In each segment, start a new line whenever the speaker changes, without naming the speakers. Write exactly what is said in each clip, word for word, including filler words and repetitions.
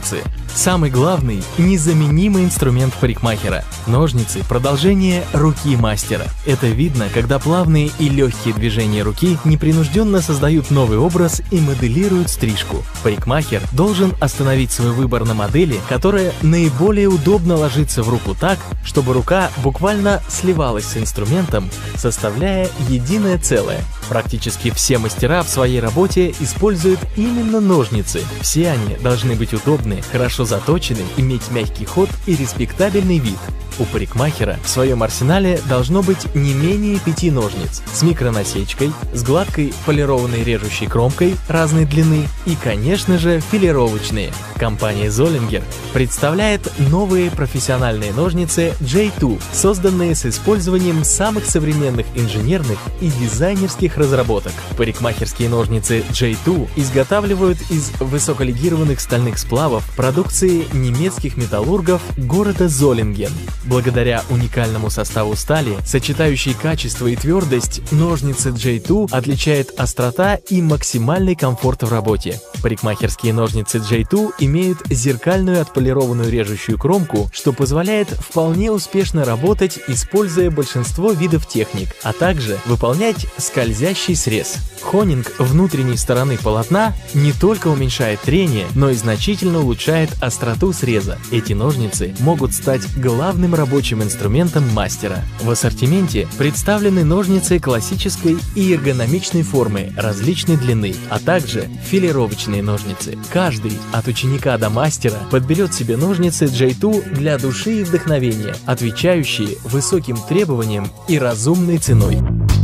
Ножницы – самый главный, незаменимый инструмент парикмахера. Ножницы – продолжение руки мастера. Это видно, когда плавные и легкие движения руки непринужденно создают новый образ и моделируют стрижку. Парикмахер должен остановить свой выбор на модели, которая наиболее удобно ложится в руку так, чтобы рука буквально сливалась с инструментом, составляя единое целое. Практически все мастера в своей работе используют именно ножницы. Все они должны быть удобны, хорошо заточены, иметь мягкий ход и респектабельный вид. У парикмахера в своем арсенале должно быть не менее пяти ножниц с микронасечкой, с гладкой полированной режущей кромкой разной длины и, конечно же, филировочные. Компания Zollinger представляет новые профессиональные ножницы джей два, созданные с использованием самых современных инженерных и дизайнерских разработок. Парикмахерские ножницы джей два изготавливают из высоколегированных стальных сплавов продукции немецких металлургов города Золлинген. Благодаря уникальному составу стали, сочетающей качество и твердость, ножницы джей два отличает острота и максимальный комфорт в работе. Парикмахерские ножницы джей два имеют зеркальную отполированную режущую кромку, что позволяет вполне успешно работать, используя большинство видов техник, а также выполнять скользящий срез. Хонинг внутренней стороны полотна не только уменьшает трение, но и значительно улучшает остроту среза. Эти ножницы могут стать главным рабочим инструментом мастера. В ассортименте представлены ножницы классической и эргономичной формы различной длины, а также филировочные ножницы. Каждый, от ученика до мастера, подберет себе ножницы джей два для души и вдохновения, отвечающие высоким требованиям и разумной ценой.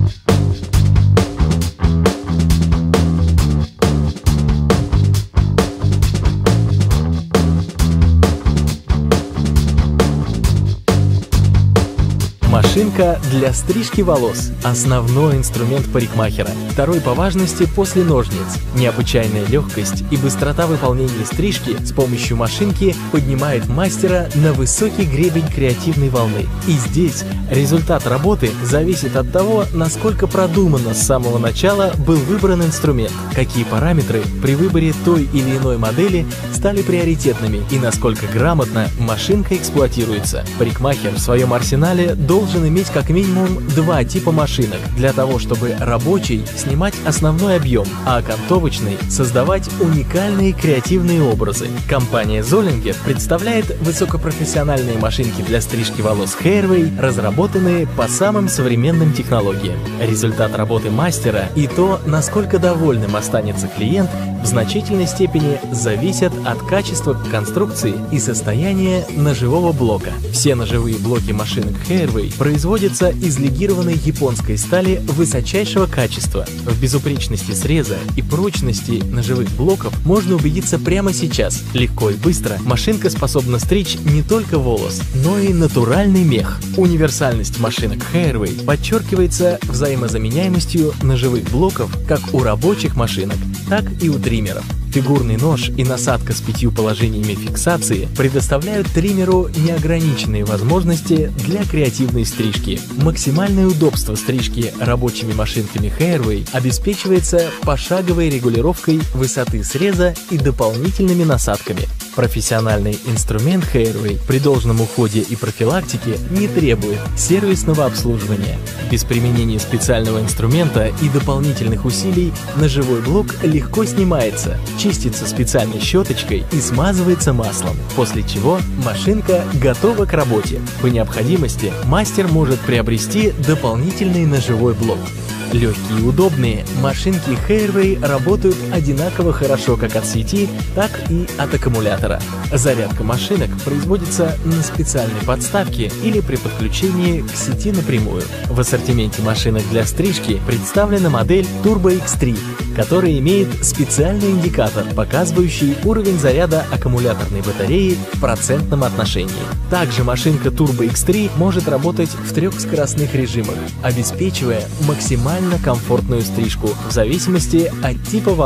Машинка для стрижки волос – основной инструмент парикмахера. Второй по важности после ножниц. Необычайная легкость и быстрота выполнения стрижки с помощью машинки поднимает мастера на высокий гребень креативной волны. И здесь результат работы зависит от того, насколько продуманно с самого начала был выбран инструмент, какие параметры при выборе той или иной модели стали приоритетными и насколько грамотно машинка эксплуатируется. Парикмахер в своем арсенале должен должен иметь как минимум два типа машинок для того, чтобы рабочий снимать основной объем, а окантовочный создавать уникальные креативные образы. Компания Zollinger представляет высокопрофессиональные машинки для стрижки волос Hairway, разработанные по самым современным технологиям. Результат работы мастера и то, насколько довольным останется клиент, в значительной степени зависят от качества конструкции и состояния ножевого блока. Все ножевые блоки машинок Hairway производятся из легированной японской стали высочайшего качества. В безупречности среза и прочности ножевых блоков можно убедиться прямо сейчас. Легко и быстро машинка способна стричь не только волос, но и натуральный мех. Универсальность машинок Hairway подчеркивается взаимозаменяемостью ножевых блоков как у рабочих машинок, так и у триммеров. Фигурный нож и насадка с пятью положениями фиксации предоставляют триммеру неограниченные возможности для креативной стрижки. Максимальное удобство стрижки рабочими машинками Hairway обеспечивается пошаговой регулировкой высоты среза и дополнительными насадками. Профессиональный инструмент Hairway при должном уходе и профилактике не требует сервисного обслуживания. Без применения специального инструмента и дополнительных усилий ножевой блок легко снимается, чистится специальной щеточкой и смазывается маслом, после чего машинка готова к работе. По необходимости мастер может приобрести дополнительный ножевой блок. Легкие и удобные, машинки Hairway работают одинаково хорошо как от сети, так и от аккумулятора. Зарядка машинок производится на специальной подставке или при подключении к сети напрямую. В ассортименте машинок для стрижки представлена модель Turbo икс три, которая имеет специальный индикатор, показывающий уровень заряда аккумуляторной батареи в процентном отношении. Также машинка Turbo икс три может работать в трех скоростных режимах, обеспечивая максимально комфортную стрижку в зависимости от типа волос.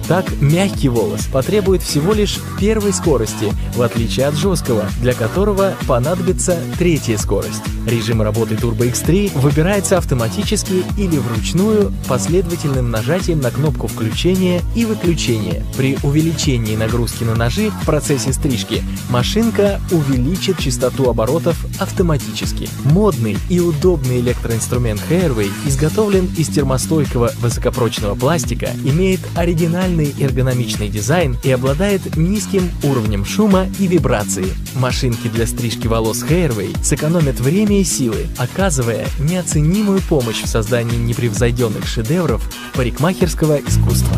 Так, мягкий волос потребует всего лишь первой скорости, в отличие от жесткого, для которого понадобится третья скорость. Режим работы Turbo икс три выбирается автоматически или вручную последовательным нажатием на кнопку включения и выключения. При увеличении нагрузки на ножи в процессе стрижки машинка увеличит частоту оборотов автоматически. Модный и удобный электроинструмент Hairway изготовлен из термостойкого высокопрочного пластика, имеет оригинальный эргономичный дизайн и обладает низким уровнем шума и вибрации. Машинки для стрижки волос Hairway сэкономят время и силы, оказывая неоценимую помощь в создании непревзойденных шедевров парикмахерского искусства.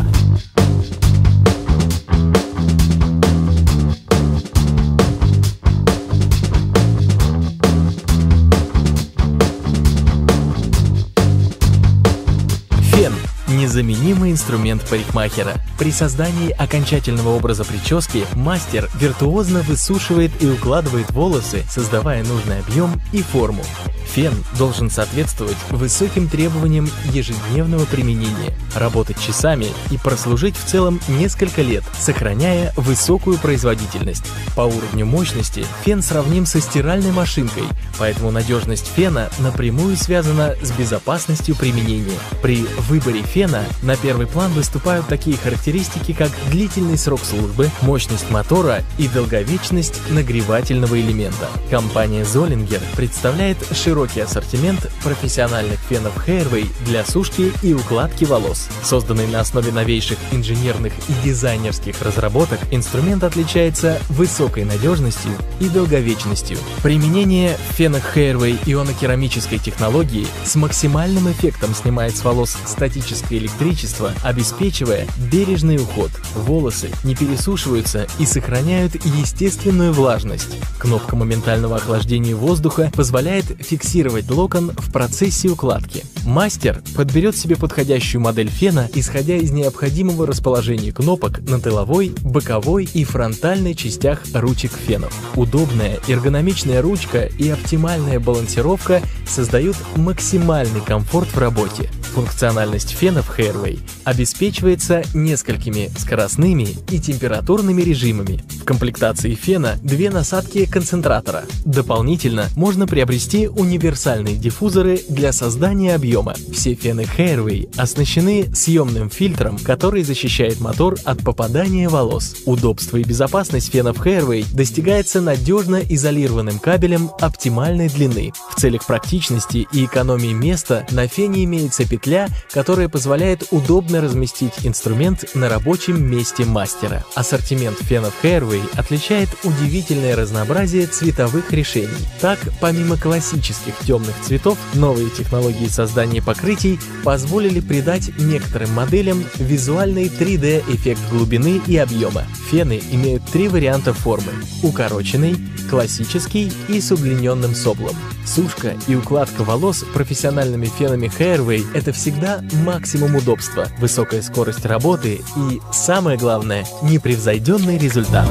Фен – незаменимый инструмент парикмахера. При создании окончательного образа прически мастер виртуозно высушивает и укладывает волосы, создавая нужный объем и форму. Фен должен соответствовать высоким требованиям ежедневного применения, работать часами и прослужить в целом несколько лет, сохраняя высокую производительность. По уровню мощности фен сравним со стиральной машинкой, поэтому надежность фена напрямую связана с безопасностью применения. При выборе фена на первый план выступают такие характеристики, как длительный срок службы, мощность мотора и долговечность нагревательного элемента. Компания Zollinger представляет широкий ассортимент профессиональных фенов Hairway для сушки и укладки волос. Созданный на основе новейших инженерных и дизайнерских разработок, инструмент отличается высокой надежностью и долговечностью. Применение в фенах Hairway ионокерамической технологии с максимальным эффектом снимает с волос статическое электричество, обеспечивая бережный уход. Волосы не пересушиваются и сохраняют естественную влажность. Кнопка моментального охлаждения воздуха позволяет фиксировать локон в процессе укладки. Мастер подберет себе подходящую модель фена, исходя из необходимого расположения кнопок на тыловой, боковой и фронтальной частях ручек фенов. Удобная эргономичная ручка и оптимальная балансировка создают максимальный комфорт в работе. Функциональность фенов Hairway обеспечивается несколькими скоростными и температурными режимами. В комплектации фена две насадки концентратора. Дополнительно можно приобрести универсальные диффузоры для создания объема. Все фены Hairway оснащены съемным фильтром, который защищает мотор от попадания волос. Удобство и безопасность фенов Hairway достигается надежно изолированным кабелем оптимальной длины. В целях практичности и экономии места на фене имеется петля, которая позволяет удобно разместить инструмент на рабочем месте мастера. Ассортимент фенов Hairway отличает удивительное разнообразие цветовых решений. Так, помимо классических темных цветов, новые технологии создания покрытий позволили придать некоторым моделям визуальный три дэ эффект глубины и объема. Фены имеют три варианта формы – укороченный, классический и с удлиненным соблом. Сушка и укладка волос профессиональными фенами Hairway – это всегда максимум удобства, высокая скорость работы и, самое главное, непревзойденный результат.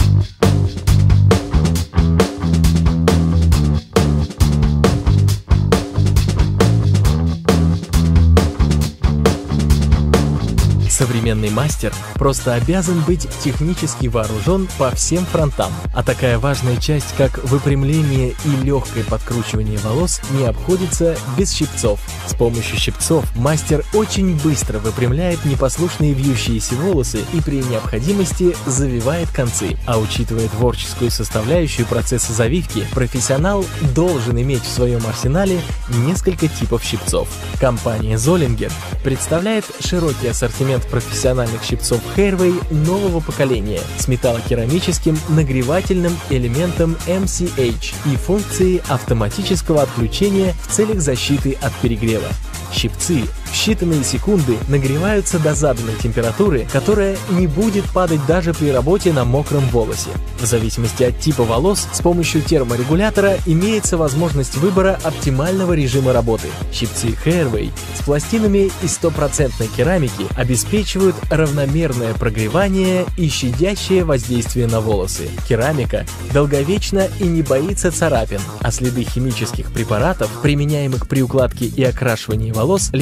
Современный мастер просто обязан быть технически вооружен по всем фронтам, а такая важная часть, как выпрямление и легкое подкручивание волос, не обходится без щипцов. С помощью щипцов мастер очень быстро выпрямляет непослушные вьющиеся волосы и при необходимости завивает концы. А учитывая творческую составляющую процесса завивки, профессионал должен иметь в своем арсенале несколько типов щипцов. Компания Zollinger представляет широкий ассортимент профессиональных щипцов Hairway нового поколения с металлокерамическим нагревательным элементом эм си эйч и функцией автоматического отключения в целях защиты от перегрева. Щипцы в считанные секунды нагреваются до заданной температуры, которая не будет падать даже при работе на мокром волосе. В зависимости от типа волос, с помощью терморегулятора имеется возможность выбора оптимального режима работы. Щипцы Hairway с пластинами из стопроцентной керамики обеспечивают равномерное прогревание и щадящее воздействие на волосы. Керамика долговечна и не боится царапин, а следы химических препаратов, применяемых при укладке и окрашивании волос, легко удаляются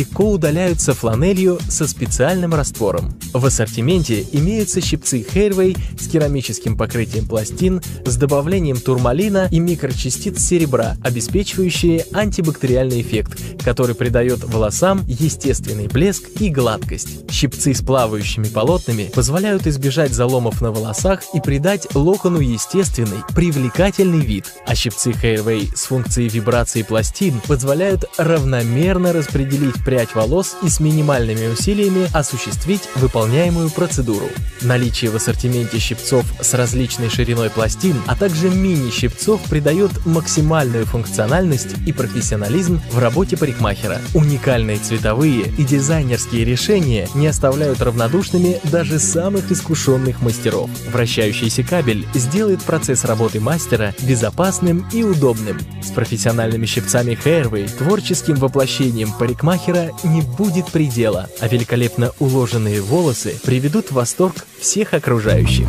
удаляются фланелью со специальным раствором. В ассортименте имеются щипцы Hairway с керамическим покрытием пластин, с добавлением турмалина и микрочастиц серебра, обеспечивающие антибактериальный эффект, который придает волосам естественный блеск и гладкость. Щипцы с плавающими полотнами позволяют избежать заломов на волосах и придать локону естественный, привлекательный вид, а щипцы Hairway с функцией вибрации пластин позволяют равномерно распределить прядь волос и с минимальными усилиями осуществить выполняемую процедуру. Наличие в ассортименте щипцов с различной шириной пластин, а также мини-щипцов придает максимальную функциональность и профессионализм в работе парикмахера. Уникальные цветовые и дизайнерские решения не оставляют равнодушными даже самых искушенных мастеров. Вращающийся кабель сделает процесс работы мастера безопасным и удобным. С профессиональными щипцами Hairway творческим воплощением парикмахера не будет предела, а великолепно уложенные волосы приведут в восторг всех окружающих.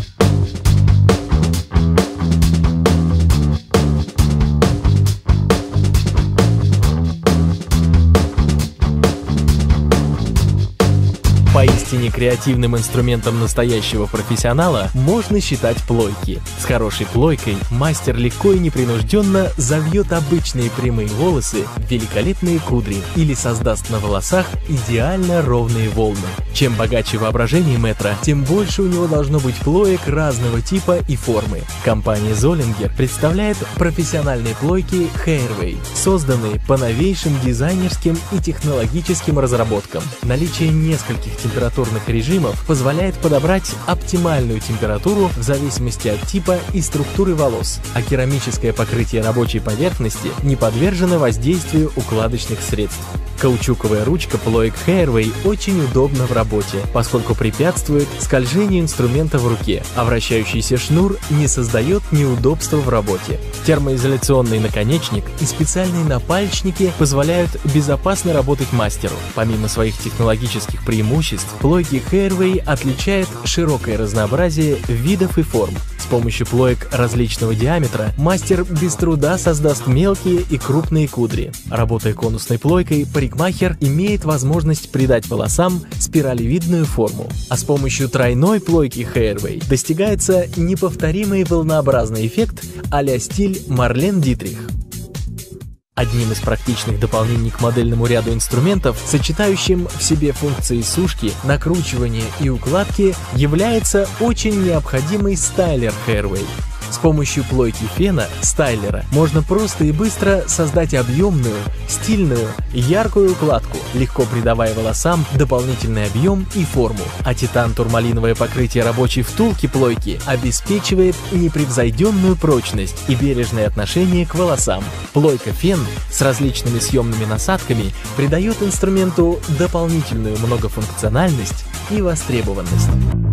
Поистине креативным инструментом настоящего профессионала можно считать плойки. С хорошей плойкой мастер легко и непринужденно завьет обычные прямые волосы в великолепные кудри или создаст на волосах идеально ровные волны. Чем богаче воображение мэтра, тем больше у него должно быть плоек разного типа и формы. Компания Zollinger представляет профессиональные плойки Hairway, созданные по новейшим дизайнерским и технологическим разработкам. Наличие нескольких температурных режимов позволяет подобрать оптимальную температуру в зависимости от типа и структуры волос, а керамическое покрытие рабочей поверхности не подвержено воздействию укладочных средств. Каучуковая ручка плоек Hairway очень удобна в работе, поскольку препятствует скольжению инструмента в руке, а вращающийся шнур не создает неудобства в работе. Термоизоляционный наконечник и специальные напальчники позволяют безопасно работать мастеру. Помимо своих технологических преимуществ, плойки Hairway отличает широкое разнообразие видов и форм. С помощью плоек различного диаметра мастер без труда создаст мелкие и крупные кудри. Работая конусной плойкой, парикмахер имеет возможность придать волосам спиралевидную форму. А с помощью тройной плойки Hairway достигается неповторимый волнообразный эффект а-ля стиль Марлен Дитрих. Одним из практичных дополнений к модельному ряду инструментов, сочетающим в себе функции сушки, накручивания и укладки, является очень необходимый стайлер Hairway. С помощью плойки фена, стайлера, можно просто и быстро создать объемную, стильную и яркую укладку, легко придавая волосам дополнительный объем и форму. А титан-турмалиновое покрытие рабочей втулки плойки обеспечивает непревзойденную прочность и бережное отношение к волосам. Плойка фен с различными съемными насадками придает инструменту дополнительную многофункциональность и востребованность.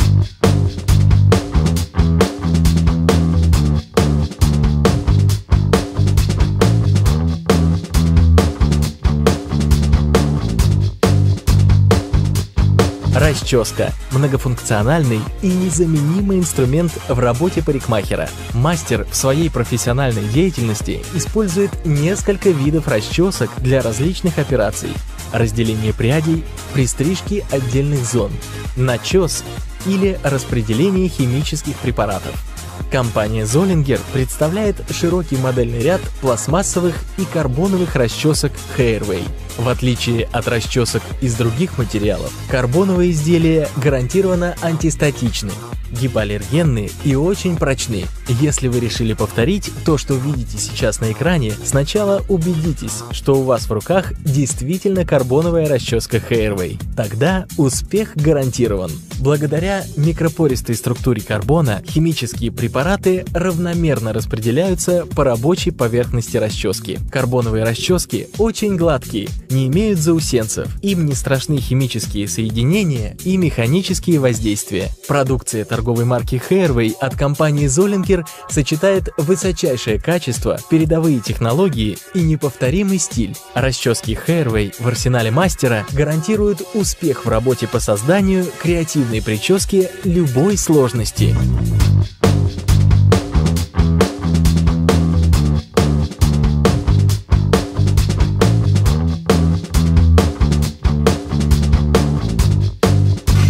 Расческа – многофункциональный и незаменимый инструмент в работе парикмахера. Мастер в своей профессиональной деятельности использует несколько видов расчесок для различных операций: разделение прядей, при стрижке отдельных зон, начес или распределение химических препаратов. Компания Zollinger представляет широкий модельный ряд пластмассовых и карбоновых расчесок Hairway. В отличие от расчесок из других материалов, карбоновые изделия гарантированно антистатичны, гипоаллергенные и очень прочны. Если вы решили повторить то, что видите сейчас на экране, сначала убедитесь, что у вас в руках действительно карбоновая расческа Hairway. Тогда успех гарантирован. Благодаря микропористой структуре карбона химические препараты равномерно распределяются по рабочей поверхности расчески. Карбоновые расчески очень гладкие, не имеют заусенцев, им не страшны химические соединения и механические воздействия. Продукция торговой марки Hairway от компании Zollinger сочетает высочайшее качество, передовые технологии и неповторимый стиль. Расчески Hairway в арсенале мастера гарантируют успех в работе по созданию креативной прически любой сложности.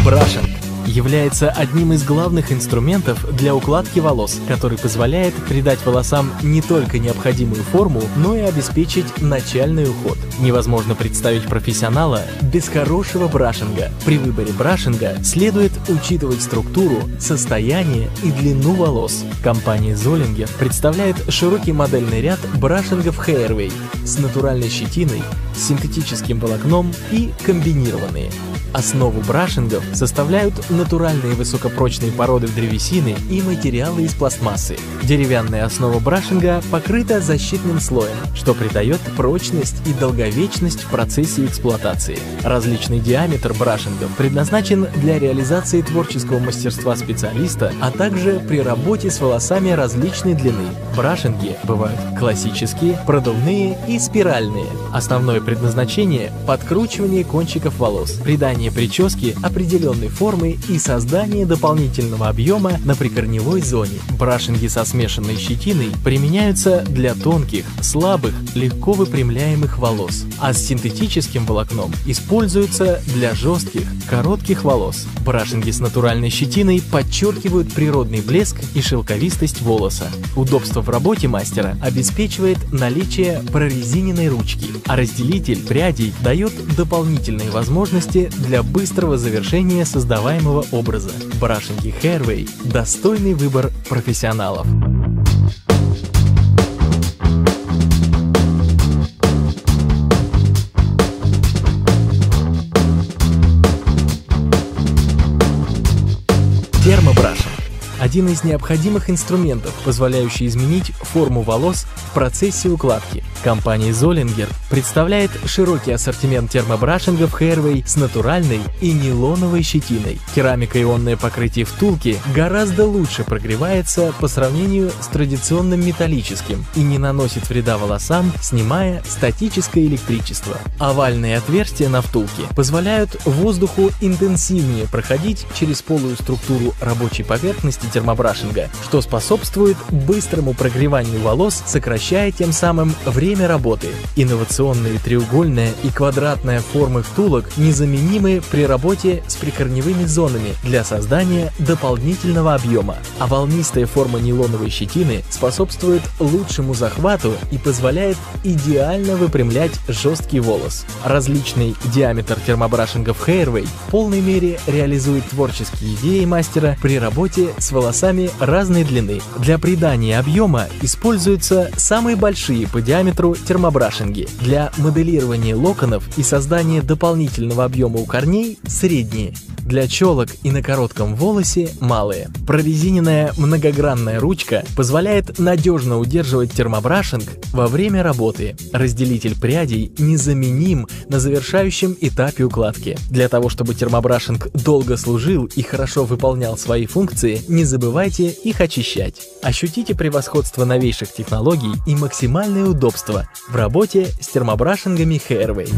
Брашинг является одним из главных инструментов для укладки волос, который позволяет придать волосам не только необходимую форму, но и обеспечить начальный уход. Невозможно представить профессионала без хорошего брашинга. При выборе брашинга следует учитывать структуру, состояние и длину волос. Компания Zollinger представляет широкий модельный ряд брашингов Hairway с натуральной щетиной, синтетическим волокном и комбинированные. Основу брашингов составляют натуральные высокопрочные породы древесины и материалы из пластмассы. Деревянная основа брашинга покрыта защитным слоем, что придает прочность и долговечность в процессе эксплуатации. Различный диаметр брашингов предназначен для реализации творческого мастерства специалиста, а также при работе с волосами различной длины. Брашинги бывают классические, продувные и спиральные. Основное предназначение – подкручивание кончиков волос, придание прически определенной формы и создание дополнительного объема на прикорневой зоне. Брашинги со смешанной щетиной применяются для тонких, слабых, легко выпрямляемых волос, а с синтетическим волокном используются для жестких, коротких волос. Брашинги с натуральной щетиной подчеркивают природный блеск и шелковистость волоса. Удобство в работе мастера обеспечивает наличие прорезиненной ручки, а разделитель прядей дает дополнительные возможности для быстрого завершения создаваемого образа. Брашинги Hairway – достойный выбор профессионалов. Термобрашинг – один из необходимых инструментов, позволяющий изменить форму волос в процессе укладки. Компания Zollinger представляет широкий ассортимент термобрашингов Hairway с натуральной и нейлоновой щетиной. Керамико-ионное покрытие втулки гораздо лучше прогревается по сравнению с традиционным металлическим и не наносит вреда волосам, снимая статическое электричество. Овальные отверстия на втулке позволяют воздуху интенсивнее проходить через полую структуру рабочей поверхности термобрашинга, что способствует быстрому прогреванию волос, сокращая тем самым время Время работы. Инновационные треугольная и квадратная формы втулок незаменимы при работе с прикорневыми зонами для создания дополнительного объема, а волнистая форма нейлоновой щетины способствует лучшему захвату и позволяет идеально выпрямлять жесткий волос. Различный диаметр термобрашингов Hairway в полной мере реализует творческие идеи мастера при работе с волосами разной длины. Для придания объема используются самые большие по диаметру термобрашинги. Для моделирования локонов и создания дополнительного объема у корней – средние. Для челок и на коротком волосе – малые. Прорезиненная многогранная ручка позволяет надежно удерживать термобрашинг во время работы. Разделитель прядей незаменим на завершающем этапе укладки. Для того, чтобы термобрашинг долго служил и хорошо выполнял свои функции, не забывайте их очищать. Ощутите превосходство новейших технологий и максимальное удобство в работе с термобрашингами Hairway.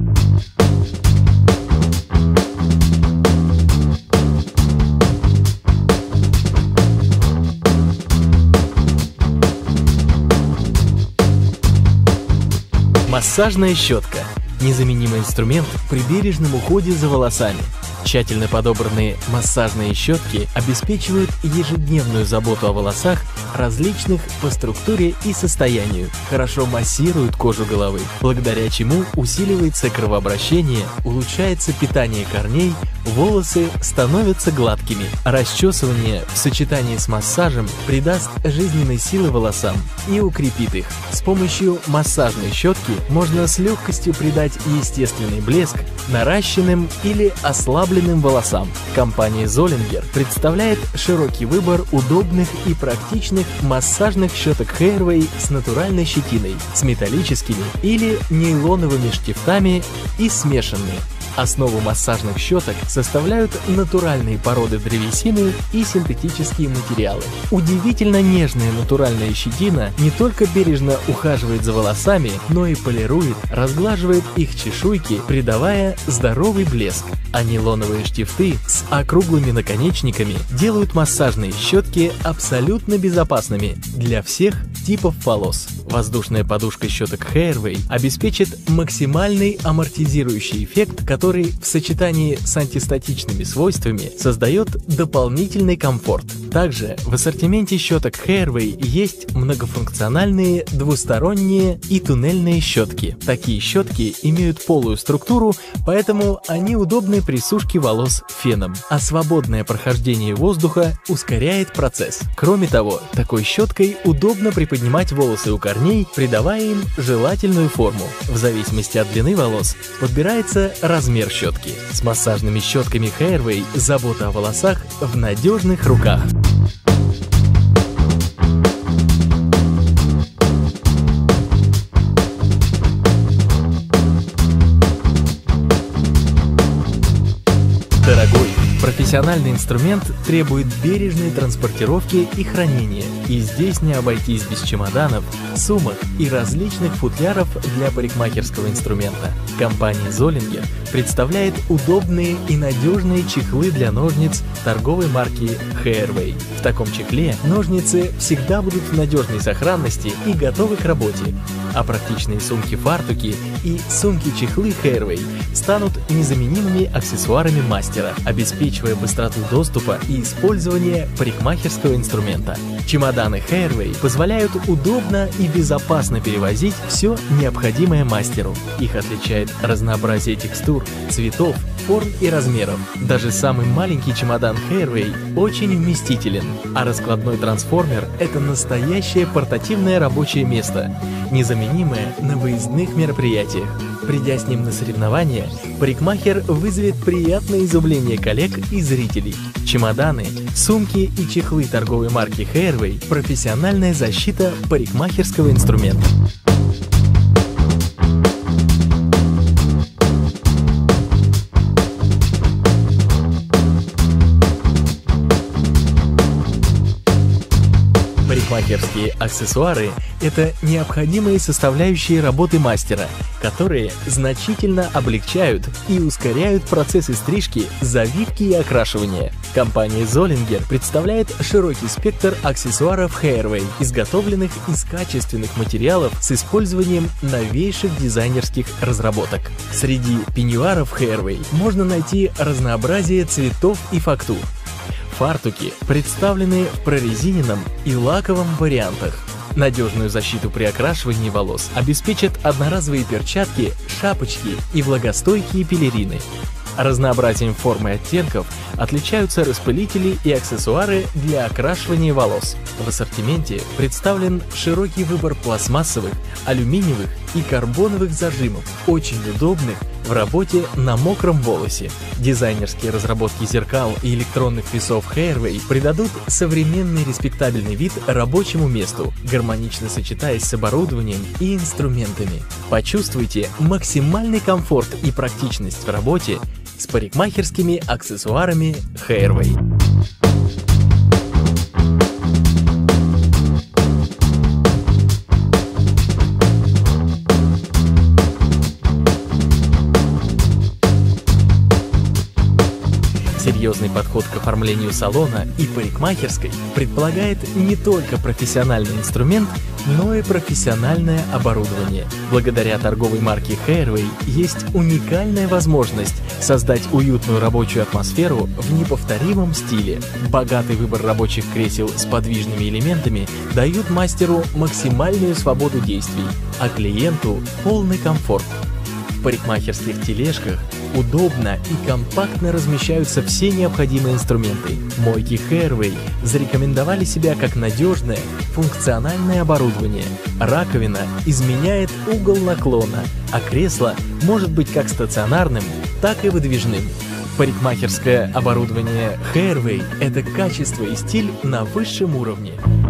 Массажная щетка – незаменимый инструмент при бережном уходе за волосами. Тщательно подобранные массажные щетки обеспечивают ежедневную заботу о волосах различных по структуре и состоянию, хорошо массируют кожу головы, благодаря чему усиливается кровообращение, улучшается питание корней, волосы становятся гладкими. Расчесывание в сочетании с массажем придаст жизненной силы волосам и укрепит их. С помощью массажной щетки можно с легкостью придать естественный блеск наращенным или ослабленным волосам. Компания Zollinger представляет широкий выбор удобных и практичных массажных щеток Hairway с натуральной щетиной, с металлическими или нейлоновыми штифтами и смешанные. Основу массажных щеток составляют натуральные породы древесины и синтетические материалы. Удивительно нежная натуральная щетина не только бережно ухаживает за волосами, но и полирует, разглаживает их чешуйки, придавая здоровый блеск. А нейлоновые штифты с округлыми наконечниками делают массажные щетки абсолютно безопасными для всех типов волос. Воздушная подушка щеток Hairway обеспечит максимальный амортизирующий эффект, который который в сочетании с антистатичными свойствами создает дополнительный комфорт. Также в ассортименте щеток Hairway есть многофункциональные двусторонние и туннельные щетки. Такие щетки имеют полую структуру, поэтому они удобны при сушке волос феном, а свободное прохождение воздуха ускоряет процесс. Кроме того, такой щеткой удобно приподнимать волосы у корней, придавая им желательную форму. В зависимости от длины волос подбирается размер щетки. С массажными щетками Hairway забота о волосах в надежных руках. Дорогой, профессиональный инструмент требует бережной транспортировки и хранения, и здесь не обойтись без чемоданов, сумок и различных футляров для парикмахерского инструмента. Компания Zollinger представляет удобные и надежные чехлы для ножниц торговой марки Hairway. В таком чехле ножницы всегда будут в надежной сохранности и готовы к работе, а практичные сумки-фартуки и сумки-чехлы Hairway станут незаменимыми аксессуарами мастера, обеспечивая быстроту доступа и использования парикмахерского инструмента. Чемоданы Hairway позволяют удобно и безопасно перевозить все необходимое мастеру. Их отличает разнообразие текстур, цветов, форм и размеров. Даже самый маленький чемодан Hairway очень вместителен, а раскладной трансформер – это настоящее портативное рабочее место, незаменимое на выездных мероприятиях. Придя с ним на соревнования, парикмахер вызовет приятное изумление коллег и зрителей. Чемоданы, сумки и чехлы торговой марки Hairway – профессиональная защита парикмахерского инструмента. Парикмахерские аксессуары – это необходимые составляющие работы мастера, которые значительно облегчают и ускоряют процессы стрижки, завивки и окрашивания. Компания Zollinger представляет широкий спектр аксессуаров Hairway, изготовленных из качественных материалов с использованием новейших дизайнерских разработок. Среди пеньюаров Hairway можно найти разнообразие цветов и фактур. Фартуки представлены в прорезиненном и лаковом вариантах. Надежную защиту при окрашивании волос обеспечат одноразовые перчатки, шапочки и влагостойкие пелерины. Разнообразием форм и оттенков отличаются распылители и аксессуары для окрашивания волос. В ассортименте представлен широкий выбор пластмассовых, алюминиевых и карбоновых зажимов, очень удобных в работе на мокром волосе. Дизайнерские разработки зеркал и электронных весов Hairway придадут современный респектабельный вид рабочему месту, гармонично сочетаясь с оборудованием и инструментами. Почувствуйте максимальный комфорт и практичность в работе с парикмахерскими аксессуарами Hairway. Серьезный подход к оформлению салона и парикмахерской предполагает не только профессиональный инструмент, но и профессиональное оборудование. Благодаря торговой марке Hairway есть уникальная возможность создать уютную рабочую атмосферу в неповторимом стиле. Богатый выбор рабочих кресел с подвижными элементами дают мастеру максимальную свободу действий, а клиенту полный комфорт. В парикмахерских тележках удобно и компактно размещаются все необходимые инструменты. Мойки Hairway зарекомендовали себя как надежное, функциональное оборудование. Раковина изменяет угол наклона, а кресло может быть как стационарным, так и выдвижным. Парикмахерское оборудование Hairway – это качество и стиль на высшем уровне.